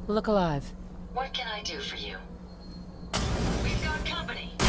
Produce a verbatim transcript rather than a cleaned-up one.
Look alive. What can I do for you? We've got company.